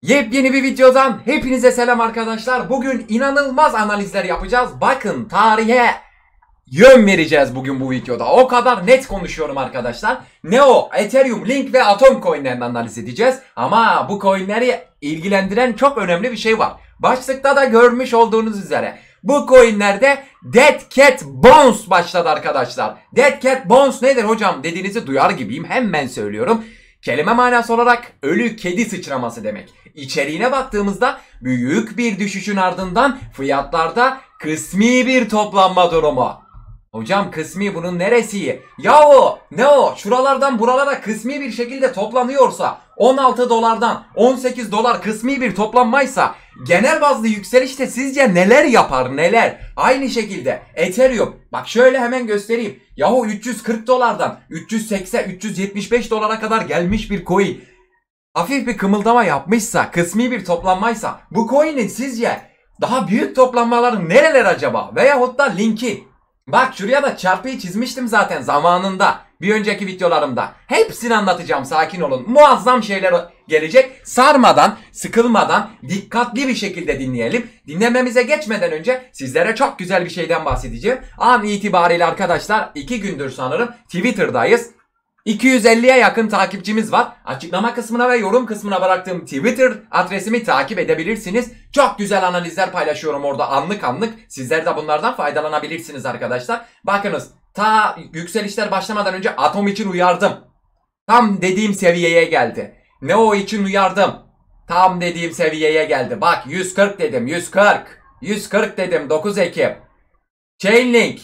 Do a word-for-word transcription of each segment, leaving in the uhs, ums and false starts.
Yepyeni bir videodan hepinize selam arkadaşlar. Bugün inanılmaz analizler yapacağız. Bakın tarihe yön vereceğiz bugün bu videoda. O kadar net konuşuyorum arkadaşlar. Neo, Ethereum, Link ve Atom coinlerini analiz edeceğiz. Ama bu coinleri ilgilendiren çok önemli bir şey var. Başlıkta da görmüş olduğunuz üzere. Bu coinlerde Dead Cat Bounce başladı arkadaşlar. Dead Cat Bounce nedir hocam dediğinizi duyar gibiyim. Hemen söylüyorum. Kelime manası olarak ölü kedi sıçraması demek. İçeriğine baktığımızda büyük bir düşüşün ardından fiyatlarda kısmi bir toplanma durumu. Hocam kısmi bunun neresi? Yahu ne o? Şuralardan buralara kısmi bir şekilde toplanıyorsa, on altı dolardan on sekiz dolar kısmi bir toplanmaysa genel bazlı yükselişte sizce neler yapar neler? Aynı şekilde Ethereum, bak şöyle hemen göstereyim. Yahu üç yüz kırk dolardan üç yüz seksen üç yüz yetmiş beş dolara kadar gelmiş bir coin hafif bir kımıldama yapmışsa, kısmi bir toplanmaysa bu coin'in sizce daha büyük toplanmaları nereler acaba? Veyahut da Link'i. Bak şuraya da çarpıyı çizmiştim zaten zamanında. Bir önceki videolarımda. Hepsini anlatacağım, sakin olun. Muazzam şeyler gelecek. Sarmadan, sıkılmadan, dikkatli bir şekilde dinleyelim. Dinlememize geçmeden önce sizlere çok güzel bir şeyden bahsedeceğim. An itibariyle arkadaşlar iki gündür sanırım Twitter'dayız. iki yüz elliye yakın takipçimiz var. Açıklama kısmına ve yorum kısmına bıraktığım Twitter adresimi takip edebilirsiniz. Çok güzel analizler paylaşıyorum orada anlık anlık. Sizler de bunlardan faydalanabilirsiniz arkadaşlar. Bakınız ta yükselişler başlamadan önce Atom için uyardım. Tam dediğim seviyeye geldi. Neo için uyardım. Tam dediğim seviyeye geldi. Bak yüz kırk dedim, yüz kırk. yüz kırk dedim dokuz Ekim. Chainlink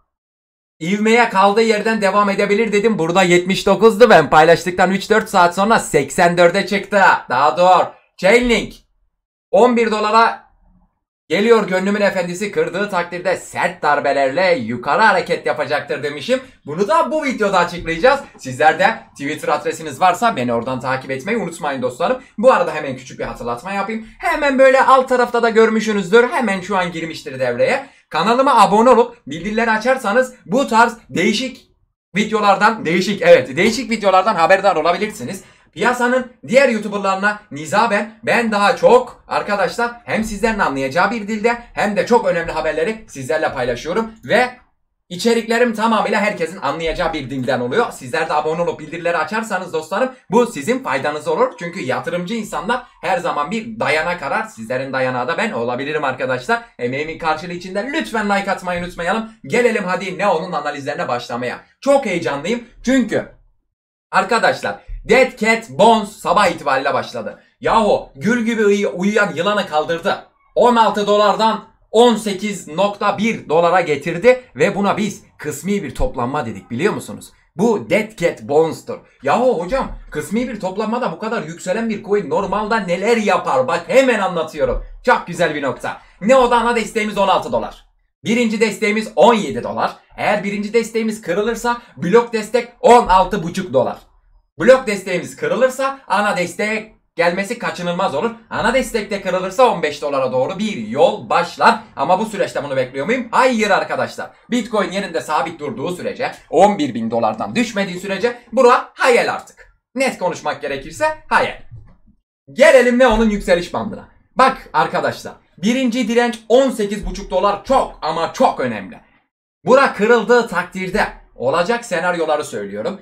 İvmeye kaldığı yerden devam edebilir dedim. Burada yetmiş dokuzdu, ben paylaştıktan üç dört saat sonra seksen dörde çıktı. Daha doğru. Chainlink on bir dolara geliyor, gönlümün efendisi kırdığı takdirde sert darbelerle yukarı hareket yapacaktır demişim. Bunu da bu videoda açıklayacağız. Sizler de Twitter adresiniz varsa beni oradan takip etmeyi unutmayın dostlarım. Bu arada hemen küçük bir hatırlatma yapayım. Hemen böyle alt tarafta da görmüşsünüzdür. Hemen şu an girmiştir devreye. Kanalıma abone olup bildirimleri açarsanız bu tarz değişik videolardan, değişik evet değişik videolardan haberdar olabilirsiniz. Piyasanın diğer YouTuber'larına nizaben ben daha çok arkadaşlar hem sizlerin anlayacağı bir dilde hem de çok önemli haberleri sizlerle paylaşıyorum ve içeriklerim tamamıyla herkesin anlayacağı bir dilden oluyor. Sizler de abone olup bildirimleri açarsanız dostlarım bu sizin faydanız olur. Çünkü yatırımcı insanlar her zaman bir dayanak arar. Sizlerin dayanağı da ben olabilirim arkadaşlar. Emeğimin karşılığı için de lütfen like atmayı unutmayalım. Gelelim hadi Neo'nun analizlerine başlamaya. Çok heyecanlıyım çünkü arkadaşlar Dead Cat Bounce sabah itibariyle başladı. Yahu gül gibi uyuyan yılanı kaldırdı. on altı dolardan on sekiz nokta bir dolara getirdi ve buna biz kısmi bir toplanma dedik, biliyor musunuz? Bu Dead Cat Bounce'tur. Yahu hocam kısmi bir toplanmada bu kadar yükselen bir coin normalde neler yapar? Bak hemen anlatıyorum. Çok güzel bir nokta. Neo'da ana desteğimiz on altı dolar. Birinci desteğimiz on yedi dolar. Eğer birinci desteğimiz kırılırsa blok destek on altı buçuk dolar. Blok desteğimiz kırılırsa ana desteğe gelmesi kaçınılmaz olur. Ana destekte kırılırsa on beş dolara doğru bir yol başlar. Ama bu süreçte bunu bekliyor muyum? Hayır arkadaşlar. Bitcoin yerinde sabit durduğu sürece, on bir bin dolardan düşmediği sürece bura hayal artık. Net konuşmak gerekirse hayal. Gelelim ne onun yükseliş bandına. Bak arkadaşlar. Birinci direnç on sekiz buçuk dolar, çok ama çok önemli. Bura kırıldığı takdirde olacak senaryoları söylüyorum.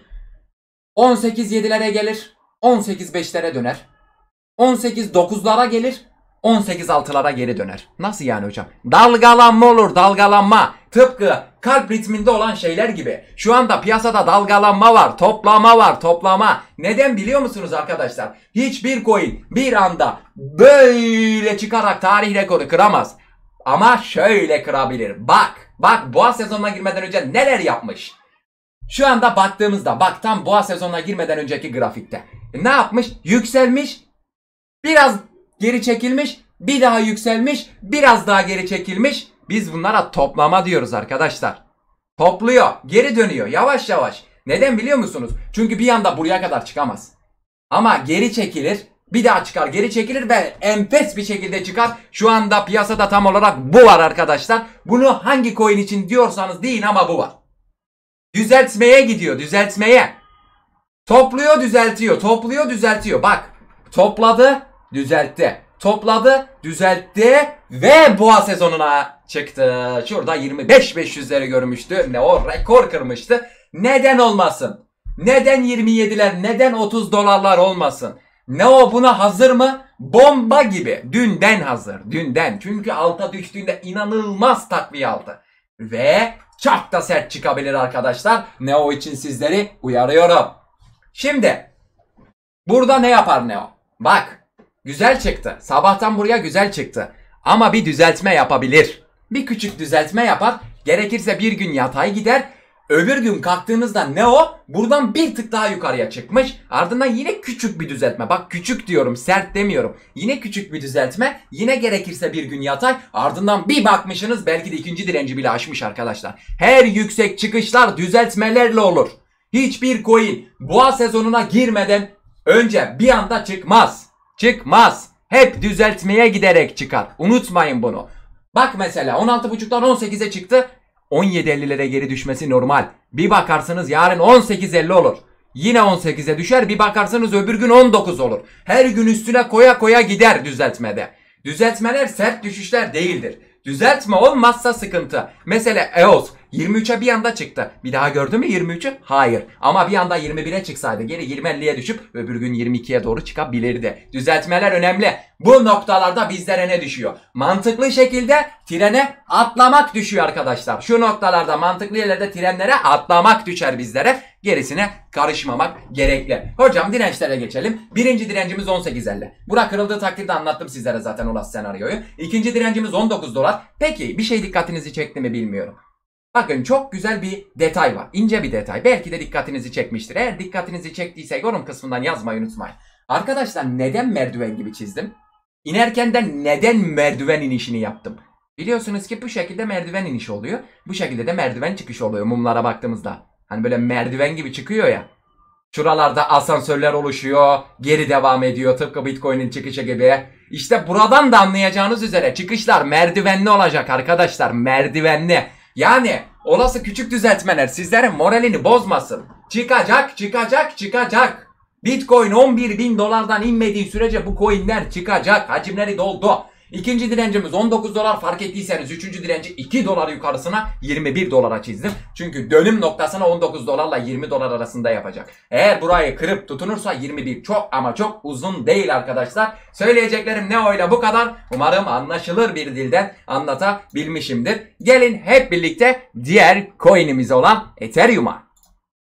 on sekiz yedilere gelir, on sekiz beşlere döner. on sekiz dokuzlara gelir, on sekiz altılara geri döner. Nasıl yani hocam? Dalgalanma olur, dalgalanma. Tıpkı kalp ritminde olan şeyler gibi. Şu anda piyasada dalgalanma var, toplama var, toplama. Neden biliyor musunuz arkadaşlar? Hiçbir coin bir anda böyle çıkarak tarih rekoru kıramaz. Ama şöyle kırabilir. Bak, bak boğa sezonuna girmeden önce neler yapmış? Şu anda baktığımızda bak tam boğa sezonuna girmeden önceki grafikte. E ne yapmış? Yükselmiş. Biraz geri çekilmiş. Bir daha yükselmiş. Biraz daha geri çekilmiş. Biz bunlara toplama diyoruz arkadaşlar. Topluyor. Geri dönüyor. Yavaş yavaş. Neden biliyor musunuz? Çünkü bir anda buraya kadar çıkamaz. Ama geri çekilir. Bir daha çıkar. Geri çekilir ve enfes bir şekilde çıkar. Şu anda piyasada tam olarak bu var arkadaşlar. Bunu hangi coin için diyorsanız deyin ama bu var. Düzeltmeye gidiyor, düzeltmeye. Topluyor, düzeltiyor, topluyor, düzeltiyor. Bak, topladı, düzeltti. Topladı, düzeltti ve boğa sezonuna çıktı. Şurada yirmi beş bin beş yüzleri görmüştü. Ne o rekor kırmıştı. Neden olmasın? Neden yirmi yediler? Neden otuz dolarlar olmasın? Ne o buna hazır mı? Bomba gibi. Dünden hazır. Dünden. Çünkü alta düştüğünde inanılmaz takviye aldı. Ve çok da sert çıkabilir arkadaşlar. Neo için sizleri uyarıyorum. Şimdi burada ne yapar Neo? Bak. Güzel çıktı. Sabahtan buraya güzel çıktı. Ama bir düzeltme yapabilir. Bir küçük düzeltme yapar. Gerekirse bir gün yatay gider. Öbür gün kalktığınızda Neo buradan bir tık daha yukarıya çıkmış. Ardından yine küçük bir düzeltme. Bak küçük diyorum, sert demiyorum. Yine küçük bir düzeltme. Yine gerekirse bir gün yatay. Ardından bir bakmışsınız belki de ikinci direnci bile aşmış arkadaşlar. Her yüksek çıkışlar düzeltmelerle olur. Hiçbir coin boğa sezonuna girmeden önce bir anda çıkmaz. Çıkmaz. Hep düzeltmeye giderek çıkar. Unutmayın bunu. Bak mesela on altı buçuktan on sekize çıktı. on yedi ellilere geri düşmesi normal. Bir bakarsınız yarın on sekiz elli olur. Yine on sekize düşer. Bir bakarsınız öbür gün on dokuz olur. Her gün üstüne koya koya gider düzeltmede. Düzeltmeler sert düşüşler değildir. Düzeltme olmazsa sıkıntı. Mesela E O S yirmi üçe bir anda çıktı. Bir daha gördü mü yirmi üçü? Hayır. Ama bir anda yirmi bire çıksaydı geri yirmi elliye düşüp öbür gün yirmi ikiye doğru çıkabilirdi. Düzeltmeler önemli. Bu noktalarda bizlere ne düşüyor? Mantıklı şekilde trene atlamak düşüyor arkadaşlar. Şu noktalarda mantıklı yerlerde trenlere atlamak düşer bizlere. Gerisine karışmamak gerekli. Hocam dirençlere geçelim. Birinci direncimiz on sekiz elli. Bura kırıldığı takdirde anlattım sizlere zaten olası senaryoyu. İkinci direncimiz on dokuz dolar. Peki bir şey dikkatinizi çekti mi bilmiyorum. Bakın çok güzel bir detay var. İnce bir detay. Belki de dikkatinizi çekmiştir. Eğer dikkatinizi çektiyse yorum kısmından yazmayı unutmayın. Arkadaşlar neden merdiven gibi çizdim? İnerken de neden merdiven inişini yaptım? Biliyorsunuz ki bu şekilde merdiven inişi oluyor. Bu şekilde de merdiven çıkışı oluyor mumlara baktığımızda. Hani böyle merdiven gibi çıkıyor ya. Şuralarda asansörler oluşuyor. Geri devam ediyor tıpkı Bitcoin'in çıkışı gibi. İşte buradan da anlayacağınız üzere çıkışlar merdivenli olacak arkadaşlar. Merdivenli. Yani olası küçük düzeltmeler sizlerin moralini bozmasın. Çıkacak, çıkacak, çıkacak. Bitcoin on bir bin dolardan inmediği sürece bu coinler çıkacak. Hacimleri doldu. İkinci direncimiz on dokuz dolar, fark ettiyseniz üçüncü direnci iki dolar yukarısına yirmi bir dolara çizdim. Çünkü dönüm noktasına on dokuz dolarla yirmi dolar arasında yapacak. Eğer burayı kırıp tutunursa yirmi bir çok ama çok uzun değil arkadaşlar. Söyleyeceklerim ne öyle bu kadar. Umarım anlaşılır bir dilden anlatabilmişimdir. Gelin hep birlikte diğer coin'imiz olan Ethereum'a.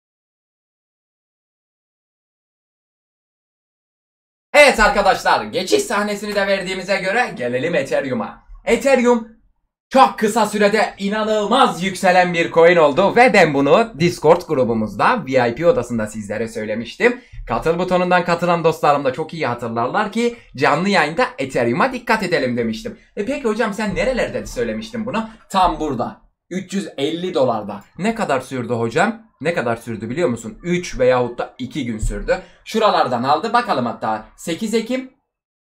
Evet arkadaşlar, geçiş sahnesini de verdiğimize göre gelelim Ethereum'a. Ethereum çok kısa sürede inanılmaz yükselen bir coin oldu ve ben bunu Discord grubumuzda V I P odasında sizlere söylemiştim. Katıl butonundan katılan dostlarım da çok iyi hatırlarlar ki canlı yayında Ethereum'a dikkat edelim demiştim. E peki hocam sen nerelerde söylemiştin bunu? Tam burada. üç yüz elli dolarda. Ne kadar sürdü hocam? Ne kadar sürdü biliyor musun? üç veyahut da iki gün sürdü. Şuralardan aldı. Bakalım hatta sekiz Ekim,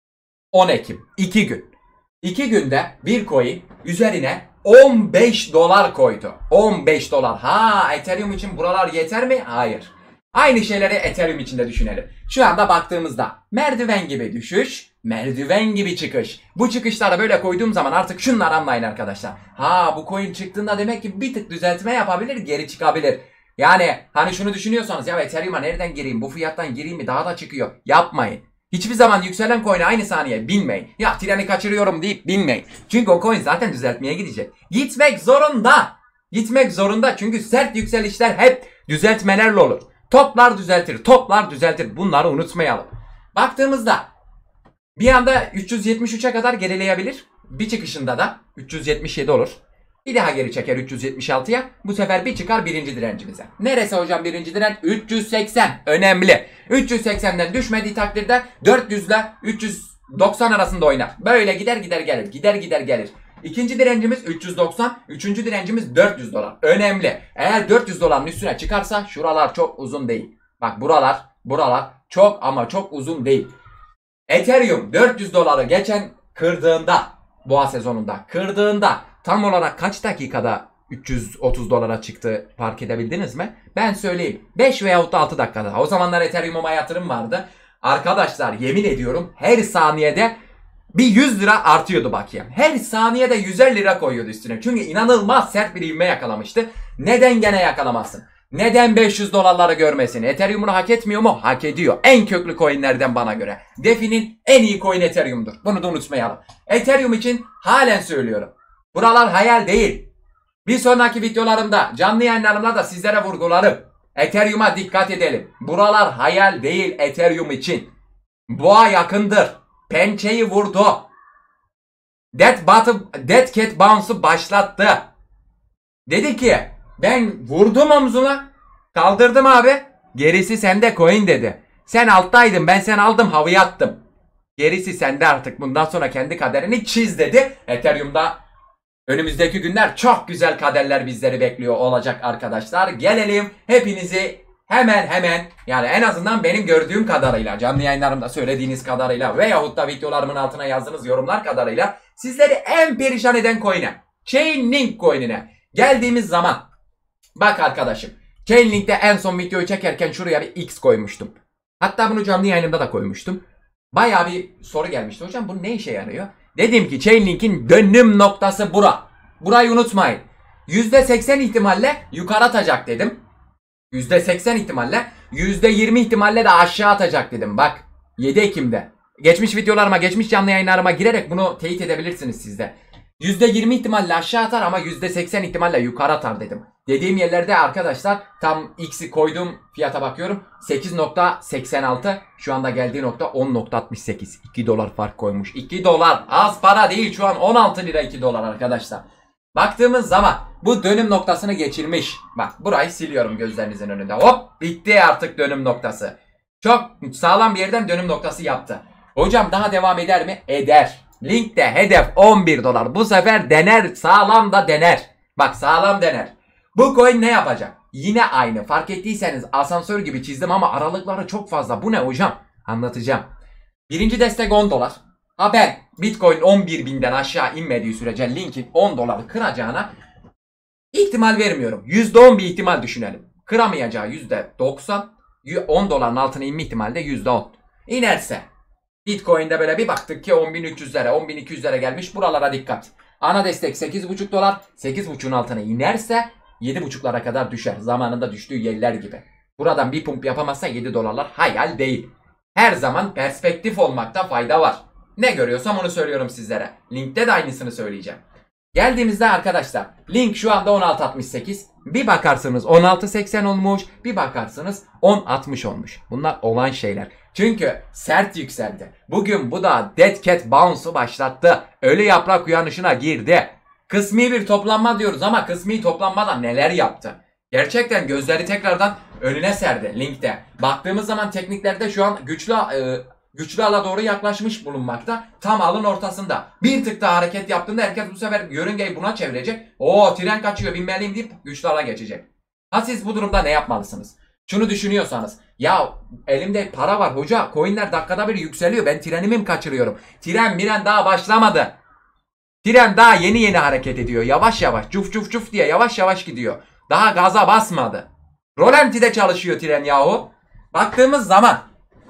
on Ekim. iki gün. iki günde bir coin üzerine on beş dolar koydu. on beş dolar. Ha, Ethereum için buralar yeter mi? Hayır. Aynı şeyleri Ethereum için de düşünelim. Şu anda baktığımızda merdiven gibi düşüş, merdiven gibi çıkış. Bu çıkışlara böyle koyduğum zaman artık şunları anlayın arkadaşlar. Ha, bu coin çıktığında demek ki bir tık düzeltme yapabilir, geri çıkabilir. Yani hani şunu düşünüyorsanız ya Ethereum'a nereden gireyim, bu fiyattan gireyim mi, daha da çıkıyor. Yapmayın. Hiçbir zaman yükselen coin'e aynı saniye binmeyin. Ya treni kaçırıyorum deyip binmeyin. Çünkü o coin zaten düzeltmeye gidecek. Gitmek zorunda. Gitmek zorunda çünkü sert yükselişler hep düzeltmelerle olur. Toplar düzeltir, toplar düzeltir. Bunları unutmayalım. Baktığımızda bir anda üç yüz yetmiş üçe kadar gerileyebilir. Bir çıkışında da üç yüz yetmiş yedi olur. Bir daha geri çeker üç yüz yetmiş altıya. Bu sefer bir çıkar birinci direncimize. Neresi hocam birinci direnç? üç yüz seksen. Önemli. üç yüz seksenden düşmediği takdirde dört yüz ile üç yüz doksan arasında oynar. Böyle gider gider gelir. Gider gider gelir. İkinci direncimiz üç yüz doksan. Üçüncü direncimiz dört yüz dolar. Önemli. Eğer dört yüz doların üstüne çıkarsa şuralar çok uzun değil. Bak buralar, buralar çok ama çok uzun değil. Ethereum dört yüz doları geçen kırdığında, boğa sezonunda kırdığında tam olarak kaç dakikada üç yüz otuz dolara çıktı fark edebildiniz mi? Ben söyleyeyim. beş veyahut da altı dakikada. O zamanlar Ethereum'a yatırım vardı. Arkadaşlar yemin ediyorum her saniyede bir yüz lira artıyordu bakiyem. Her saniyede yüzer lira koyuyordu üstüne. Çünkü inanılmaz sert bir ivme yakalamıştı. Neden gene yakalamazsın? Neden beş yüz dolarları görmesin? Ethereum'unu hak etmiyor mu? Hak ediyor. En köklü coinlerden bana göre. DeFi'nin en iyi coin Ethereum'dur. Bunu da unutmayalım. Ethereum için halen söylüyorum. Buralar hayal değil. Bir sonraki videolarımda, canlı yayınlarımda da sizlere vurgularım. Ethereum'a dikkat edelim. Buralar hayal değil Ethereum için. Boğa yakındır. Pençeyi vurdu. Dead, bottom, dead Cat Bounce'u başlattı. Dedi ki ben vurdum omzuna. Kaldırdım abi. Gerisi sende coin dedi. Sen alttaydın, ben seni aldım havaya attım. Gerisi sende artık, bundan sonra kendi kaderini çiz dedi. Ethereum'da önümüzdeki günler çok güzel kaderler bizleri bekliyor olacak arkadaşlar. Gelelim hepinizi hemen hemen, yani en azından benim gördüğüm kadarıyla, canlı yayınlarımda söylediğiniz kadarıyla veyahut da videolarımın altına yazdığınız yorumlar kadarıyla sizleri en perişan eden coin'e, Chainlink coin'ine geldiğimiz zaman, bak arkadaşım, Chainlink'te en son videoyu çekerken şuraya bir X koymuştum. Hatta bunu canlı yayınımda da koymuştum. Bayağı bir soru gelmişti. Hocam bu ne işe yarıyor? Dedim ki Chainlink'in dönüm noktası bura. Burayı unutmayın. yüzde seksen ihtimalle yukarı atacak dedim. yüzde seksen ihtimalle, yüzde yirmi ihtimalle de aşağı atacak dedim. Bak yedi Ekim'de. Geçmiş videolarıma, geçmiş canlı yayınlarıma girerek bunu teyit edebilirsiniz siz de. yüzde yirmi ihtimalle aşağı atar ama yüzde seksen ihtimalle yukarı atar dedim. Dediğim yerlerde arkadaşlar tam X'i koyduğum fiyata bakıyorum. sekiz nokta seksen altı, şu anda geldiği nokta on nokta altmış sekiz. iki dolar fark koymuş. iki dolar az para değil, şu an on altı lira iki dolar arkadaşlar. Baktığımız zaman bu dönüm noktasını geçirmiş. Bak burayı siliyorum gözlerinizin önünde. Hop, bitti artık dönüm noktası. Çok sağlam bir yerden dönüm noktası yaptı. Hocam daha devam eder mi? Eder. Link'te hedef on bir dolar. Bu sefer dener, sağlam da dener. Bak sağlam dener. Bu coin ne yapacak? Yine aynı. Fark ettiyseniz asansör gibi çizdim ama aralıkları çok fazla. Bu ne hocam? Anlatacağım. Birinci destek on dolar. Ha ben Bitcoin on bir binden aşağı inmediği sürece Link'in on doları kıracağına ihtimal vermiyorum. yüzde on bir ihtimal düşünelim. Kıramayacağı yüzde doksan. on doların altına inme ihtimali de yüzde on. İnerse Bitcoin'de böyle bir baktık ki on bin üç yüzlere, on bin iki yüzlere gelmiş. Buralara dikkat. Ana destek sekiz buçuk dolar. sekiz buçuğun altına inerse yedi buçuklara kadar düşer. Zamanında düştüğü yerler gibi. Buradan bir pump yapamazsa yedi dolarlar hayal değil. Her zaman perspektif olmakta fayda var. Ne görüyorsam onu söylüyorum sizlere. Link'te de aynısını söyleyeceğim. Geldiğimizde arkadaşlar Link şu anda on altı altmış sekiz. Bir bakarsınız on altı seksen olmuş. Bir bakarsınız on altmış olmuş. Bunlar olan şeyler. Çünkü sert yükseldi. Bugün bu da Dead Cat Bounce'u başlattı. Ölü yaprak uyanışına girdi. Kısmi bir toplanma diyoruz ama kısmi toplanmadan neler yaptı? Gerçekten gözleri tekrardan önüne serdi Link'te. Baktığımız zaman tekniklerde şu an güçlü e, güçlü ala doğru yaklaşmış bulunmakta. Tam alın ortasında. Bir tık daha hareket yaptığında herkes bu sefer yörüngeyi buna çevirecek. Oo, tren kaçıyor, binmeliyim deyip güçlü ala geçecek. Ha siz bu durumda ne yapmalısınız? Şunu düşünüyorsanız, ya elimde para var hoca, coinler dakikada bir yükseliyor, ben trenimi mi kaçırıyorum? Tren miren daha başlamadı. Tren daha yeni yeni hareket ediyor. Yavaş yavaş, cuf cuf cuf diye yavaş yavaş gidiyor. Daha gaza basmadı. Rolanti'de çalışıyor tren yahu. Baktığımız zaman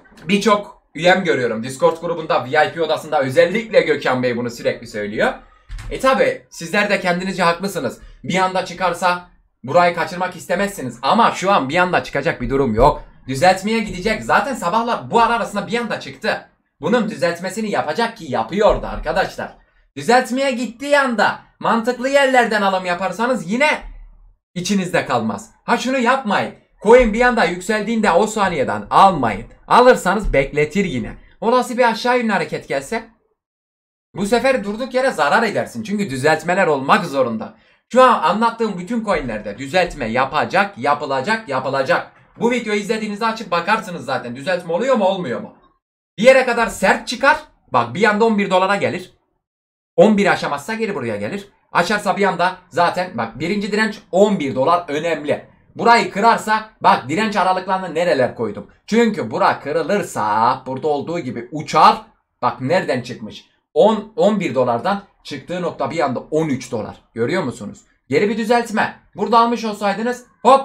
birçok üyem görüyorum. Discord grubunda, V I P odasında özellikle Gökhan Bey bunu sürekli söylüyor. E tabi sizler de kendinizce haklısınız. Bir anda çıkarsa burayı kaçırmak istemezsiniz. Ama şu an bir anda çıkacak bir durum yok. Düzeltmeye gidecek. Zaten sabahlar bu ara arasında bir anda çıktı. Bunun düzeltmesini yapacak ki yapıyordu arkadaşlar. Düzeltmeye gittiği anda mantıklı yerlerden alım yaparsanız yine içinizde kalmaz. Ha şunu yapmayın. Coin bir anda yükseldiğinde o saniyeden almayın. Alırsanız bekletir yine. Olası bir aşağı yönlü hareket gelse bu sefer durduk yere zarar edersin. Çünkü düzeltmeler olmak zorunda. Şu an anlattığım bütün coinlerde düzeltme yapacak, yapılacak, yapılacak. Bu videoyu izlediğinizde açıp bakarsınız zaten. Düzeltme oluyor mu, olmuyor mu? Bir yere kadar sert çıkar. Bak bir anda on bir dolara gelir. on bir aşamazsa geri buraya gelir. Açarsa bir anda zaten bak birinci direnç on bir dolar önemli. Burayı kırarsa bak direnç aralıklarını nereler koydum. Çünkü bura kırılırsa burada olduğu gibi uçar. Bak nereden çıkmış? on on bir dolardan çıktığı nokta bir anda on üç dolar. Görüyor musunuz? Geri bir düzeltme. Burada almış olsaydınız hop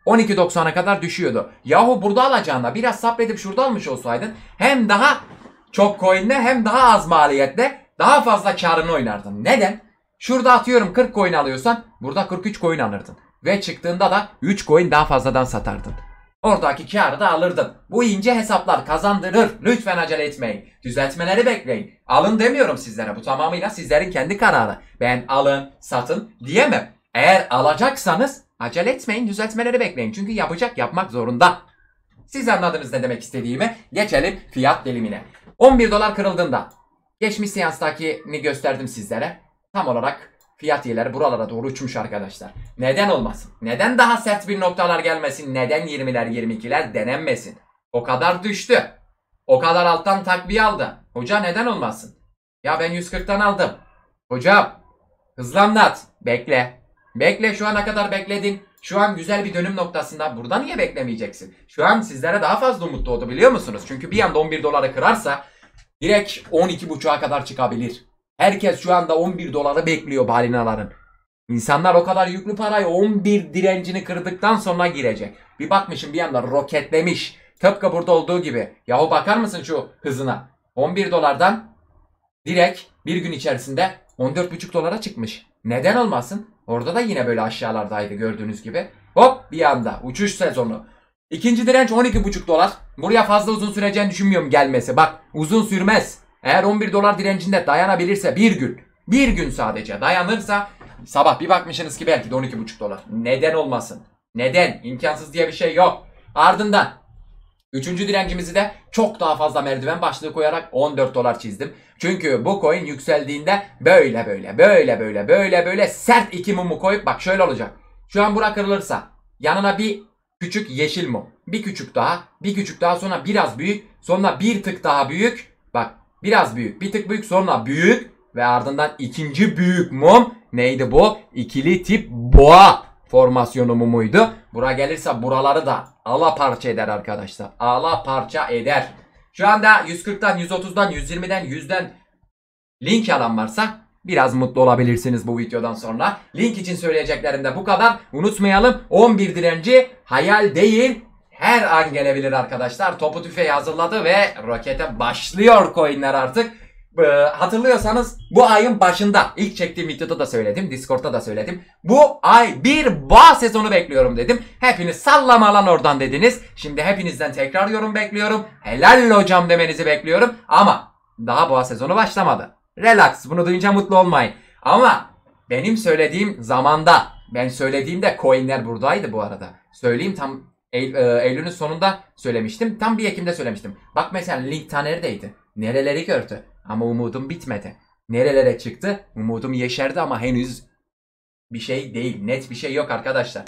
on iki doksana kadar düşüyordu. Yahu burada alacağına biraz sabredip şurada almış olsaydın hem daha çok coin'le hem daha az maliyetle daha fazla karını oynardın. Neden? Şurada atıyorum kırk coin alıyorsan burada kırk üç coin alırdın. Ve çıktığında da üç coin daha fazladan satardın. Oradaki karı da alırdın. Bu ince hesaplar kazandırır. Lütfen acele etmeyin. Düzeltmeleri bekleyin. Alın demiyorum sizlere. Bu tamamıyla sizlerin kendi kararı. Ben alın, satın diyemem. Eğer alacaksanız acele etmeyin. Düzeltmeleri bekleyin. Çünkü yapacak, yapmak zorunda. Siz anladınız ne demek istediğimi. Geçelim fiyat dilimine. on bir dolar kırıldığında geçmiş seanstakini gösterdim sizlere. Tam olarak fiyat yerleri buralara doğru uçmuş arkadaşlar. Neden olmasın? Neden daha sert bir noktalar gelmesin? Neden yirmiler yirmi ikiler denenmesin? O kadar düştü. O kadar alttan takviye aldı. Hoca neden olmasın? Ya ben yüz kırktan aldım. Hocam hızlı anlat. Bekle. Bekle, şu ana kadar bekledin. Şu an güzel bir dönüm noktasında. Burada niye beklemeyeceksin? Şu an sizlere daha fazla umut doğdu biliyor musunuz? Çünkü bir anda on bir doları kırarsa direkt on iki buçuğa kadar çıkabilir. Herkes şu anda on bir doları bekliyor balinaların. İnsanlar o kadar yüklü parayı on bir direncini kırdıktan sonra girecek. Bir bakmışım bir anda roketlemiş. Tıpkı burada olduğu gibi. Yahu bakar mısın şu hızına? on bir dolardan direkt bir gün içerisinde on dört buçuk dolara çıkmış. Neden olmasın? Orada da yine böyle aşağılardaydı gördüğünüz gibi. Hop bir anda uçuş sezonu. İkinci direnç on iki buçuk dolar. Buraya fazla uzun süreceğini düşünmüyorum gelmesi. Bak uzun sürmez. Eğer on bir dolar direncinde dayanabilirse bir gün. Bir gün sadece dayanırsa sabah bir bakmışsınız ki belki de on iki buçuk dolar. Neden olmasın? Neden? İmkansız diye bir şey yok. Ardından üçüncü direncimizi de çok daha fazla merdiven başlığı koyarak on dört dolar çizdim. Çünkü bu coin yükseldiğinde böyle böyle böyle böyle böyle böyle sert iki mumu koyup bak şöyle olacak. Şu an bura kırılırsa yanına bir küçük yeşil mum. Bir küçük daha, bir küçük daha, sonra biraz büyük, sonra bir tık daha büyük. Bak biraz büyük, bir tık büyük, sonra büyük ve ardından ikinci büyük mum. Neydi bu? İkili tip boğa formasyonu mumuydu. Bura gelirse buraları da ala parça eder arkadaşlar. Ala parça eder. Şu anda yüz kırktan, yüz otuzdan, yüz yirmiden, yüzden link alan varsa biraz mutlu olabilirsiniz bu videodan sonra. Link için söyleyeceklerim de bu kadar. Unutmayalım, on bir direnci hayal değil, her an gelebilir arkadaşlar. Topu tüfeği hazırladı ve rokete başlıyor coinler artık. Ee, hatırlıyorsanız bu ayın başında ilk çektiğim videoda da söyledim. Discord'da da söyledim. Bu ay bir boğa sezonu bekliyorum dedim. Hepiniz sallama lan oradan dediniz. Şimdi hepinizden tekrar yorum bekliyorum. Helal hocam demenizi bekliyorum. Ama daha boğa sezonu başlamadı. Relax, bunu duyunca mutlu olmayın. Ama benim söylediğim zamanda, ben söylediğimde coinler buradaydı bu arada. Söyleyeyim, tam Eylül, Eylül'ün sonunda söylemiştim. Tam bir Ekim'de söylemiştim. Bak mesela link ta neredeydi? Nereleri gördü? Ama umudum bitmedi. Nerelere çıktı? Umudum yeşerdi ama henüz bir şey değil. Net bir şey yok arkadaşlar.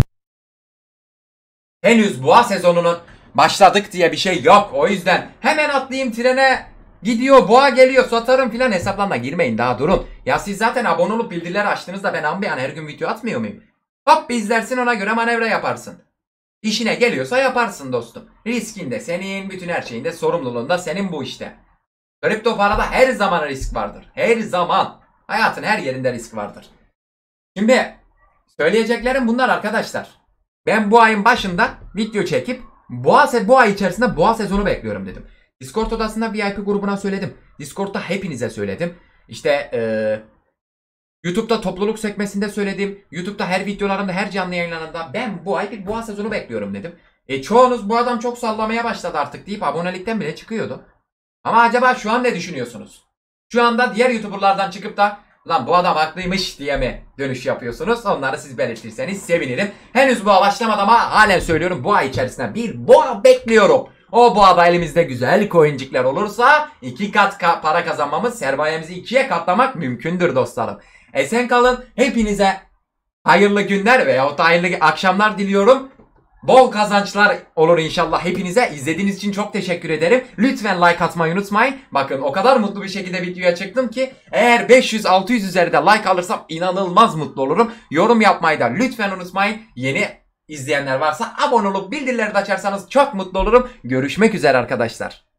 Henüz boğa sezonunun başladık diye bir şey yok. O yüzden hemen atlayayım trene. Gidiyor, boğa geliyor, satarım filan hesaplarına girmeyin, daha durun. Ya siz zaten abone olup bildirileri açtığınızda ben ambiyan her gün video atmıyor muyum? Hop bir izlersin, ona göre manevra yaparsın. İşine geliyorsa yaparsın dostum. Riskinde senin, bütün her şeyinde sorumluluğunda senin bu işte. Kripto parada her zaman risk vardır. Her zaman. Hayatın her yerinde risk vardır. Şimdi söyleyeceklerim bunlar arkadaşlar. Ben bu ayın başında video çekip boğa bu ay içerisinde boğa sezonu bekliyorum dedim. Discord odasında V I P grubuna söyledim. Discord'da hepinize söyledim. İşte ee, YouTube'da topluluk sekmesinde söyledim. YouTube'da her videolarımda, her canlı yayınlarında ben bu ay bir boğa sezonu bekliyorum dedim. E çoğunuz bu adam çok sallamaya başladı artık deyip abonelikten bile çıkıyordu. Ama acaba şu an ne düşünüyorsunuz? Şu anda diğer YouTuber'lardan çıkıp da lan bu adam haklıymış diye mi dönüş yapıyorsunuz? Onları siz belirtirseniz sevinirim. Henüz boğa başlamadı ama halen söylüyorum, bu ay içerisinde bir boğa bekliyorum. O boğada elimizde güzel coincikler olursa iki kat ka- para kazanmamız, sermayemizi ikiye katlamak mümkündür dostlarım. Esen kalın. Hepinize hayırlı günler veyahut da hayırlı akşamlar diliyorum. Bol kazançlar olur inşallah hepinize. İzlediğiniz için çok teşekkür ederim. Lütfen like atmayı unutmayın. Bakın o kadar mutlu bir şekilde videoya çıktım ki eğer beş yüz altı yüz üzerinde like alırsam inanılmaz mutlu olurum. Yorum yapmayı da lütfen unutmayın. Yeni izleyenler varsa abone olup bildirileri de açarsanız çok mutlu olurum. Görüşmek üzere arkadaşlar.